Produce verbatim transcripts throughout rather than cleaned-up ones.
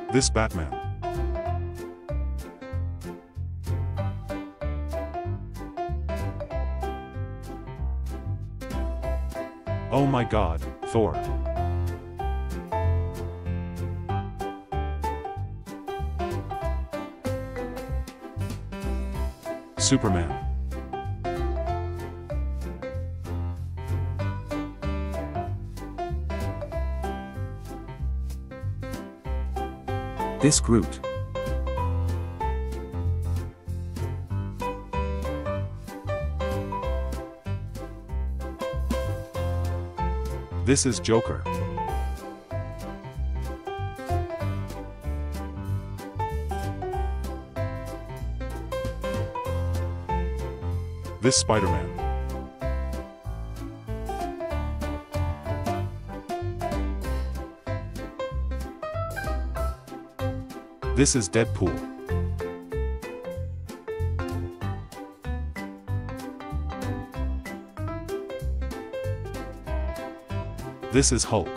This Batman. Oh my God, Thor. Superman. This Groot. This is Joker. This Spider-Man. This is Deadpool. This is Hulk.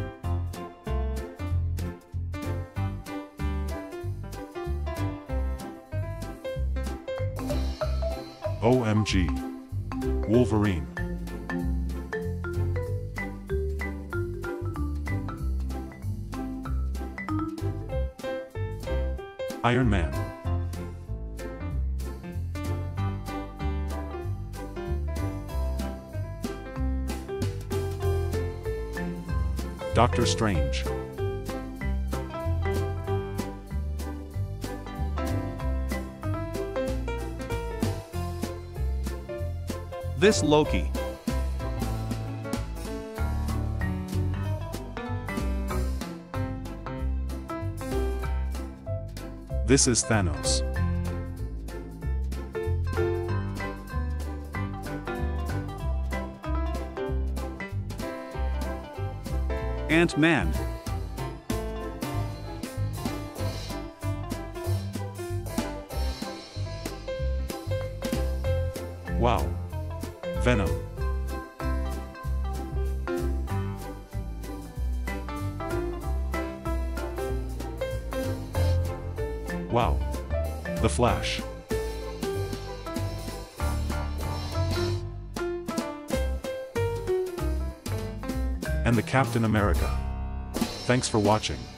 O M G. Wolverine. Iron Man. Doctor Strange. This Loki. This is Thanos. Ant-Man. Wow. Venom. Wow. The Flash. And the Captain America. Thanks for watching.